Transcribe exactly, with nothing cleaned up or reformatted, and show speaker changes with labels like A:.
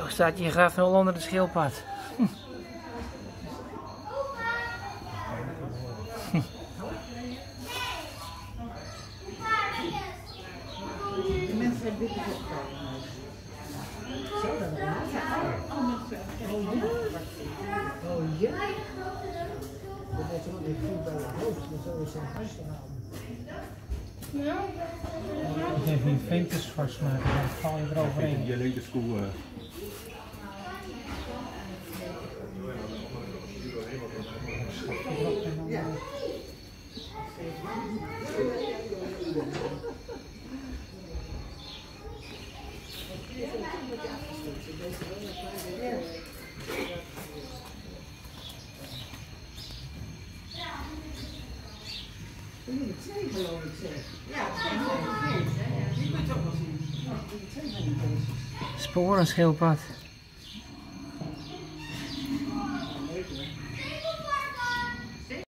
A: Toch staat je graf wel onder de schildpad. Hm. Hm.
B: De mensen hebben dit ook gehouden. Zo, dat is oh ja. Dat is ook weer goed bij het hoofd, maar zo is zijn hartstikke houden.
A: Ja. Ik even die ventjes vastmaken, dan val je eroverheen.
C: Je linker school. Uh...
B: Ja. Twee geloof ik zeg. Ja, twee. Die moet je toch wel zien. Twee van die beestjes.
A: Sporenschildpad.